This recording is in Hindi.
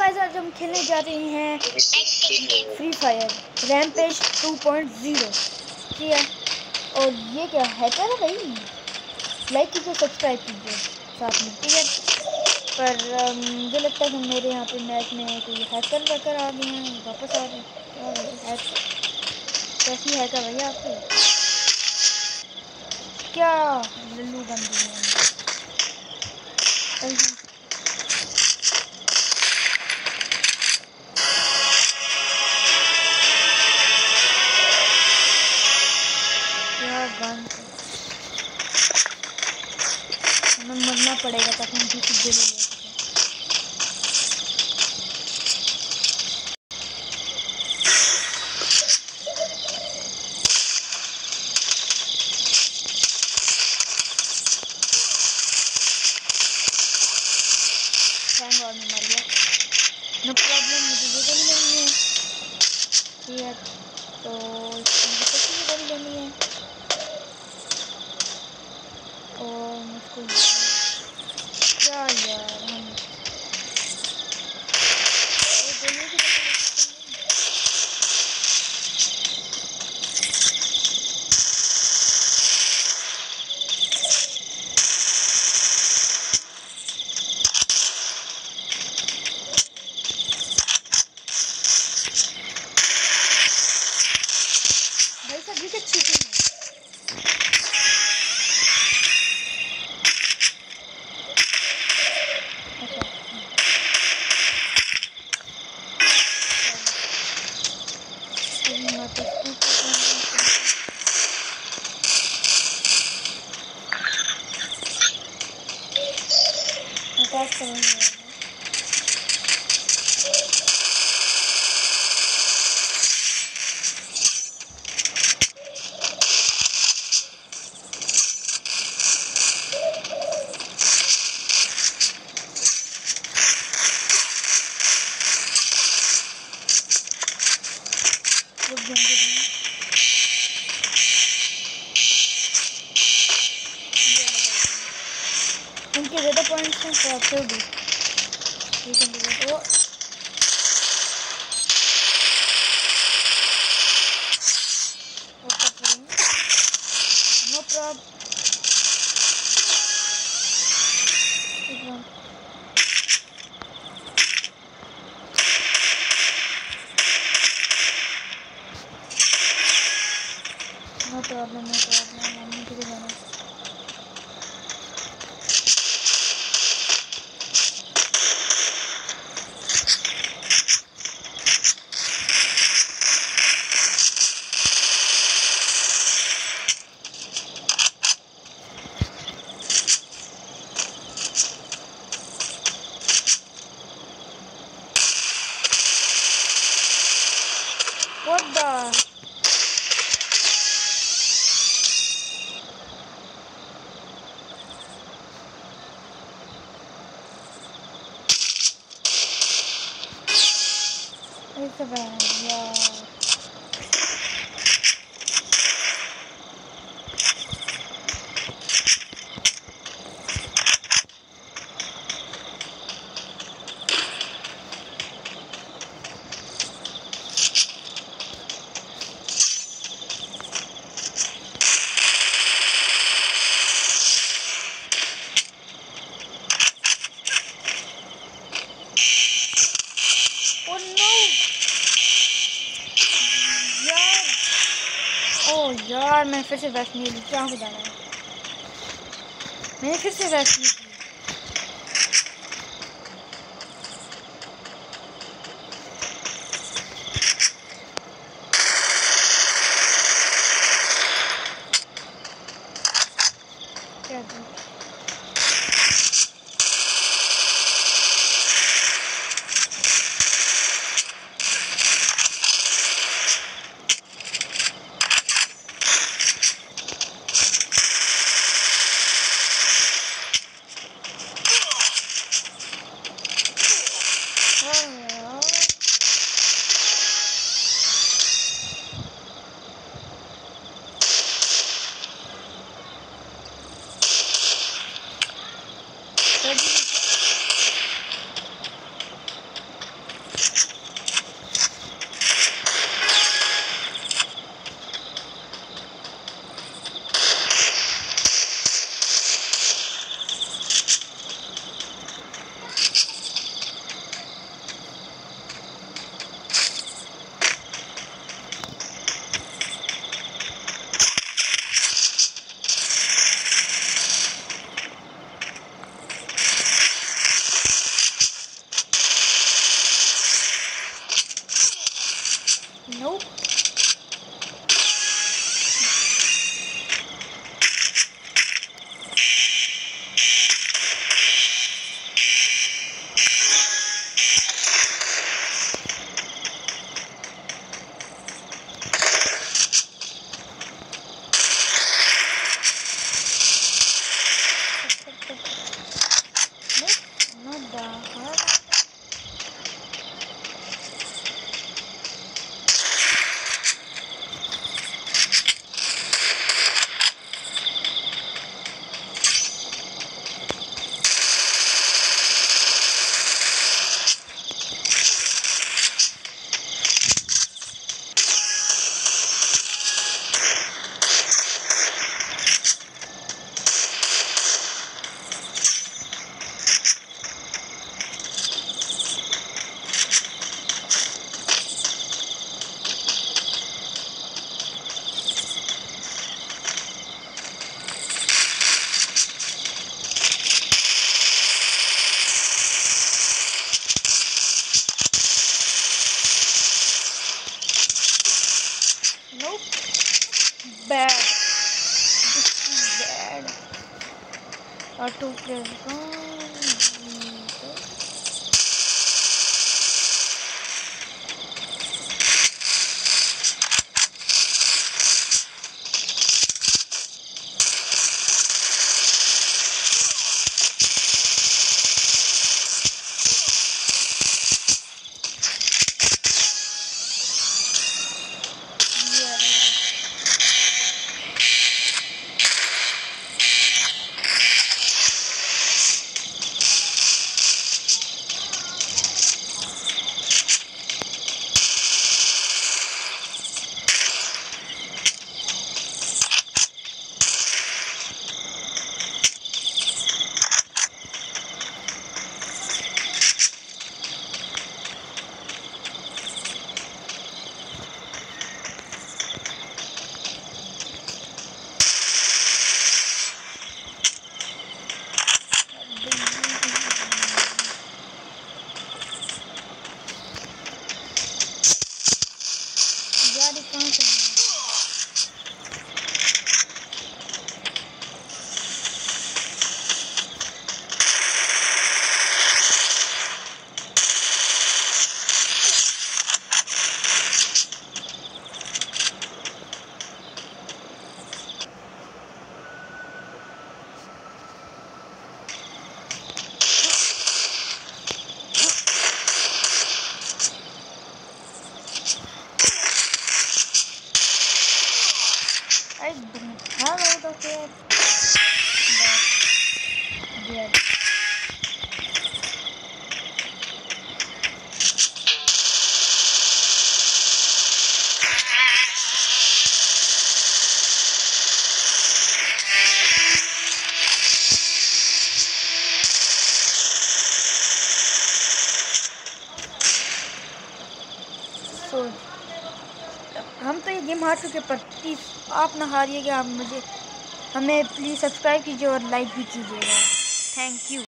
गाइस आज हम खेलने जा रहे हैं फ्री फायर रैम्पेज 2.0। ठीक है, और ये क्या हैकर है भाई? लाइक कीजिए, सब्सक्राइब कीजिए साथ में, ठीक है। पर मुझे लगता है कि मेरे यहाँ पे मैच में कोई हैकर वैकर आ गए हैं, वापस आ गए। क्या भाई हैकर, कैसी हैकर भैया आपकी? क्या लल्लू बंदी है? हमें मरना पड़ेगा ताकि हम किसी गोली ले सकें। में मर गया, नो प्रॉब्लम, मुझे ये गोली लेनी है। ठीक है, तो मुझे किसी गोली लेनी है और मुझको क्या यार हम गोलियों की उनके ज़्यादा पॉइंट्स हैं तो आपसे भी वो नो प्रॉब्लम। मम्मी के लिए जाना। What the? It's a bad, yeah. यार मैं फिर से वैक्स नहीं ली, क्या हो जा रहा है? मैंने फिर से वैक्स नहीं की। क्या bad. This is bad. Our 2 players gone. I don't have out of it, but yeah. So हम तो ये गेम हार चुके, पर प्लीज़ आप ना हारिएगा। आप हमें प्लीज़ सब्सक्राइब कीजिए और लाइक भी कीजिएगा। Thank you.